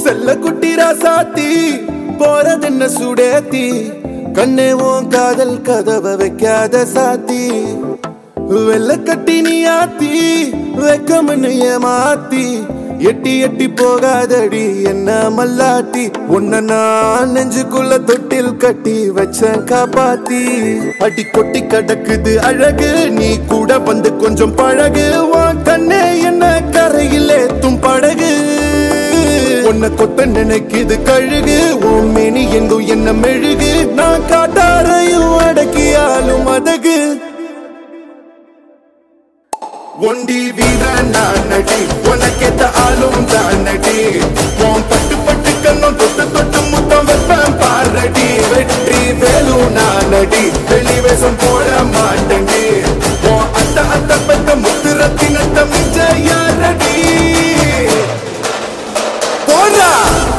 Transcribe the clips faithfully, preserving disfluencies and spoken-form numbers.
செல்ல குட்டிரா சாத்தி போறதென்ன சுடேத்தி கண்ணே உன் காதல் கதவை வைக்காத சாத்தி வெள்ள கட்டி நீ ஆத்தி வெக்கமன்னு ஏமாத்தி எட்டி எட்டி போகாதடி என்ன மல்லாட்டி உன்ன நான் நெஞ்சுக்குள்ள தொட்டில் கட்டி வச்சேன் காப்பாத்தி அடி கொட்டி கடக்குது அழகு நீ கூட வந்து கொஞ்சம் பழகு உன் கண்ணே என்ன கரையில் ஏத்தும் படகு உன்னை கொத்த நினைக்குது கழுகு உன் மேனி எங்கும் என்ன மெழுகு நான் காட்டாரையும் அடக்கியாலும் அதகு ஒண்டி வீர நான் நடி உனக்கேத்த ஆளும் தான் நடி உன் பட்டு பட்டு கண்ணும் தொட்டு தொட்டு முத்தம் வைப்பேன் பாரடி வெற்றி வேலு நான் நடி வெளி வேஷம் போட மாட்டேன்டி உன் அத்த அத்த பெத்த முத்து ரத்தினத்த மிஞ்ச யாரடி போடா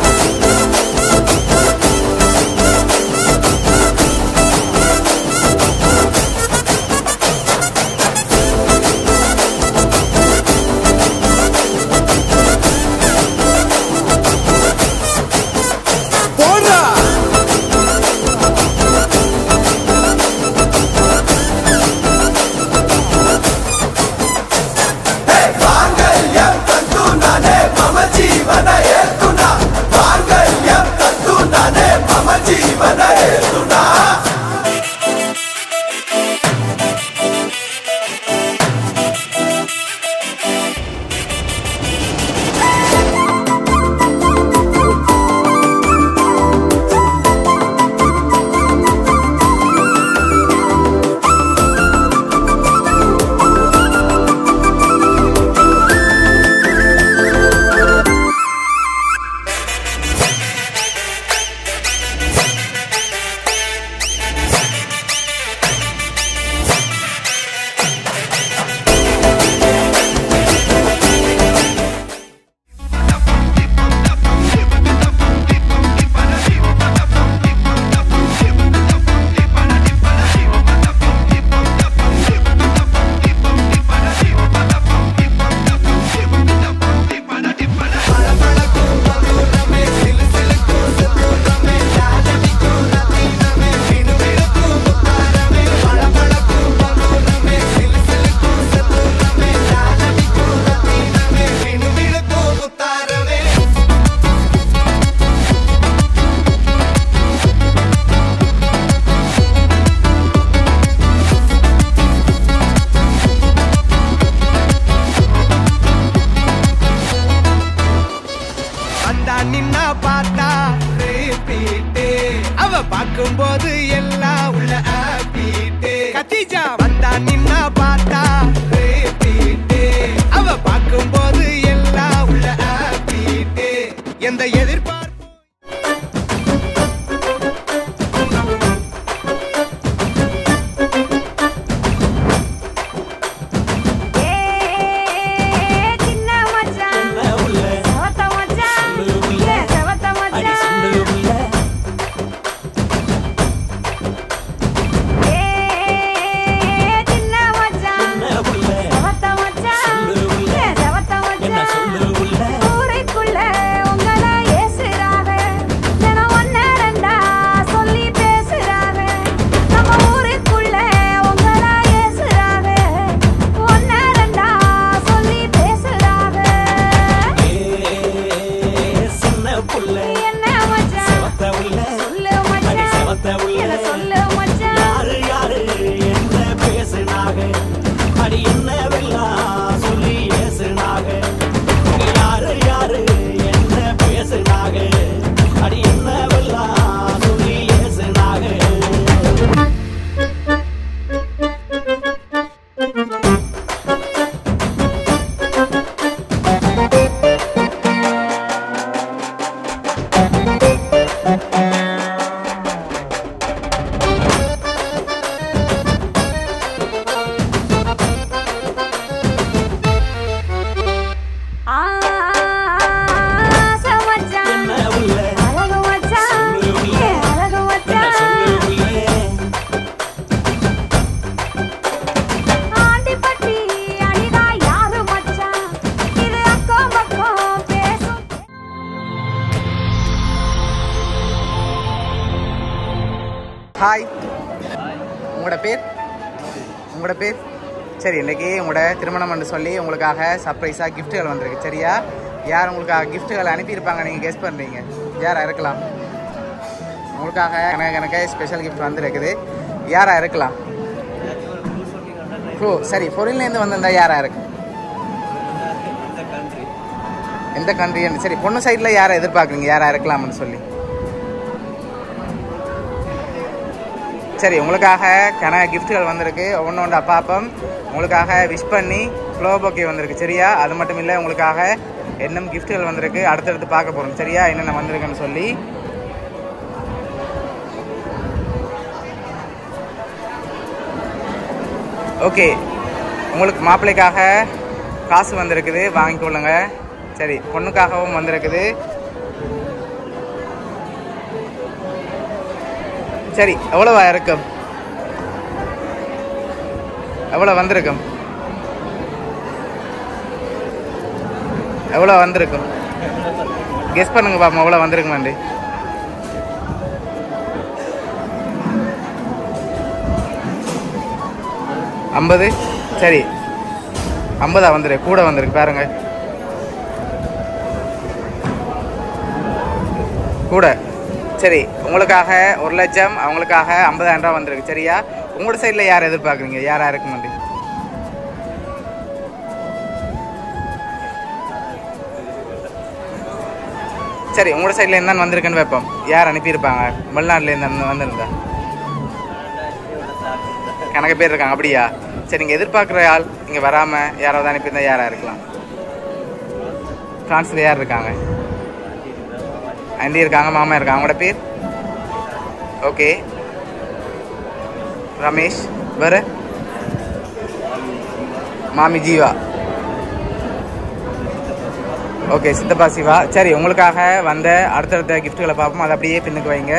பார்க்கும்போது எல்லாம் உள்ள ஆப்பிட்டே கத்திஜா வந்தா நின்னா பார்த்தா ரேப்பிட்டே அவ பார்க்கும்போது எல்லாம் உள்ள ஆப்பிட்டே எந்த எதிர்பார்ப்பு ஊரைக்குள்ள உங்களை ஏசு ஹாய், உங்களோட பேர்? உங்களோட பேர்? சரி, இன்றைக்கி உங்களோட திருமணம்னு சொல்லி உங்களுக்காக சர்ப்ரைஸாக கிஃப்ட்டுகள் வந்திருக்கு. சரியா? யார் உங்களுக்காக கிஃப்ட்டுகள் அனுப்பியிருப்பாங்க நீங்கள் கெஸ் பண்ணுறீங்க? யாராக இருக்கலாம்? உங்களுக்காக எனக்கு எனக்கு ஸ்பெஷல் கிஃப்ட் வந்துருக்குது. யாராக இருக்கலாம்? ஓ சரி, ஃபொரின்லேருந்து வந்திருந்தா யாராக இருக்கு? எந்த கண்ட்ரின்னு? சரி, பொண்ணு சைடில் யாரை எதிர்பார்க்குறீங்க? யாராக இருக்கலாம்னு சொல்லி. சரி, உங்களுக்காக கன கிஃப்ட்டுகள் வந்திருக்கு. ஒன்று ஒன்றா பார்ப்போம். உங்களுக்காக விஷ் பண்ணி ஃப்ளோ பொக்கே வந்திருக்கு. சரியா? அது மட்டும் இல்லை, உங்களுக்காக இன்னும் கிஃப்ட்டுகள் வந்திருக்கு. அடுத்தடுத்து பார்க்க போகிறோம். சரியா? என்னென்ன வந்திருக்குன்னு சொல்லி. ஓகே, உங்களுக்கு மாப்பிள்ளைக்காக காசு வந்திருக்குது, வாங்கிக்கொள்ளுங்க. சரி, பொண்ணுக்காகவும் வந்திருக்குது. சரி, எவ்வளோவா இருக்கும்? எவ்வளோ வந்திருக்கும்? எவ்வளோ வந்திருக்கும்? கெஸ் பண்ணுங்க பாப்போம், எவ்வளோ வந்திருக்குமாண்டி. ஐம்பது. சரி, ஐம்பதா வந்துருக்கு, கூட வந்திருக்கு பாருங்க, கூட. சரி, உங்களுக்காக ஒரு லட்சம், அவங்களுக்காக ஐம்பதாயிரம் ரூபா வந்திருக்கு. சரியா? உங்களோட சைடில் யார் எதிர்பார்க்குறீங்க? யாரா இருக்குமாண்டி? சரி, உங்களோட சைடில் என்னன்னு வந்திருக்குன்னு வைப்போம். யார் அனுப்பியிருப்பாங்க? வெளிநாட்டிலேருந்து வந்திருந்தா கணக்கு பேர் இருக்காங்க. அப்படியா? சரி, நீங்கள் எதிர்பார்க்குற ஆள் இங்கே வராமல் யாராவது அனுப்பியிருந்தா யாராக இருக்கலாம்? ஃப்ரான்ஸில் யார் இருக்காங்க? ஆண்டி இருக்காங்க, மாமா இருக்காங்க. அவங்களோட பேர்? ஓகே, ரமேஷ். வேறு? மாமி ஜீவா. ஓகே, சித்தப்பா சிவா. சரி, உங்களுக்காக வந்த அடுத்தடுத்த கிஃப்ட்டுகளை பார்ப்போம். அதை அப்படியே பின்னுக்கு வைங்க.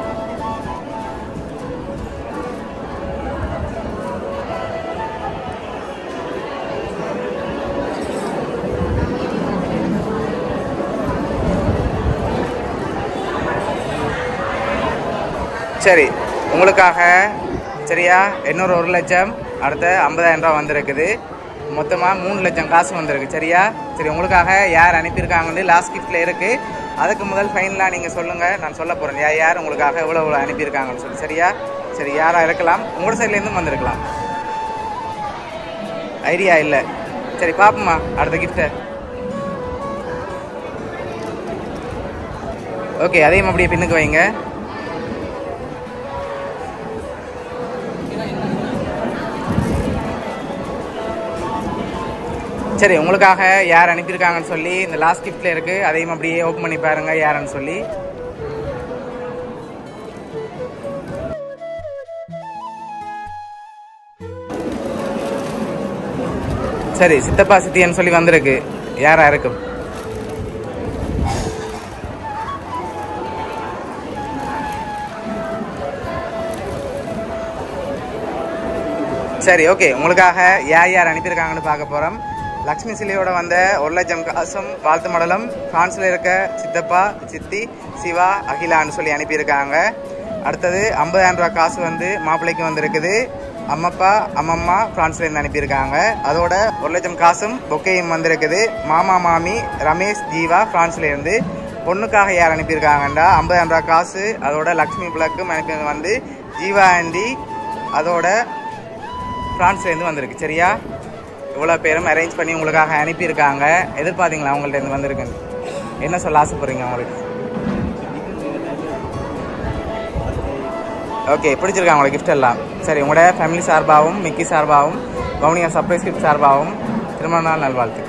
சரி, உங்களுக்காக சரியா இன்னொரு ஒரு லட்சம், அடுத்த ஐம்பதாயிரம் ரூபா வந்திருக்குது. மொத்தமாக மூணு லட்சம் காசு வந்திருக்கு. சரியா? சரி, உங்களுக்காக யார் அனுப்பியிருக்காங்கன்னு லாஸ்ட் கிஃப்ட்டில் இருக்குது. அதுக்கு முதல் ஃபைனலாக நீங்கள் சொல்லுங்கள், நான் சொல்ல போகிறேன் யார் யார் உங்களுக்காக எவ்வளோ எவ்வளோ அனுப்பியிருக்காங்கன்னு சொல்லி. சரியா? சரி, யாராக இருக்கலாம்? உங்களோட சைட்லேருந்தும் வந்திருக்கலாம். ஐடியா இல்லை. சரி, பார்ப்போம்மா அடுத்த கிஃப்ட்டை. ஓகே, அதையும் அப்படியே பின்னுக்கு வைங்க. சரி, உங்களுக்காக யார் அனுப்பியிருக்காங்கன்னு சொல்லி இந்த லாஸ்ட் கிஃப்ட்டில் இருக்குது. அதையும் அப்படியே ஓப்பன் பண்ணி பாருங்கள் யாருன்னு சொல்லி. சரி, சித்தப்பா சித்தியன்னு சொல்லி வந்திருக்கு. யாரா இருக்கும்? சரி, ஓகே, உங்களுக்காக யார் யார் அனுப்பியிருக்காங்கன்னு பார்க்க போகிறோம். லக்ஷ்மி சிலையோட வந்த ஒரு லட்சம் காசும் வாழ்த்து மடலும் ஃப்ரான்ஸில் இருக்க சித்தப்பா சித்தி சிவா அகிலான்னு சொல்லி அனுப்பியிருக்காங்க. அடுத்தது ஐம்பதாயிரம் ரூபா காசு வந்து மாப்பிள்ளைக்கு வந்திருக்குது. அம்மப்பா அம்மம்மா ஃப்ரான்ஸ்லேருந்து அனுப்பியிருக்காங்க. அதோட ஒரு லட்சம் காசும் பொக்கையும் வந்திருக்குது. மாமா மாமி ரமேஷ் ஜீவா ஃப்ரான்ஸ்லேருந்து. பொண்ணுக்காக யார் அனுப்பியிருக்காங்கண்டா ஐம்பதாயிரம் ரூபா காசு, அதோட லக்ஷ்மி பிளக்கும் அனுப்பி வந்து ஜீவா ஆண்டி, அதோட ஃப்ரான்ஸ்லேருந்து வந்திருக்கு. சரியா? இவ்வளோ பேரும் அரேஞ்ச் பண்ணி உங்களுக்காக அனுப்பியிருக்காங்க. எதிர்பார்த்தீங்களா உங்கள்ட்ட இருந்து வந்திருக்குன்னு? என்ன சொல்ல ஆசைப்படுறீங்க உங்களுக்கு? ஓகே, பிடிச்சிருக்காங்க உங்களுக்கு கிஃப்ட் எல்லாம்? சரி, உங்களோட ஃபேமிலி சார்பாகவும் மிக்கி சார்பாகவும் வவுனியா சர்ப்ரைஸ் கிஃப்ட் சார்பாகவும் திருமண நாள் நல்வாழ்த்து.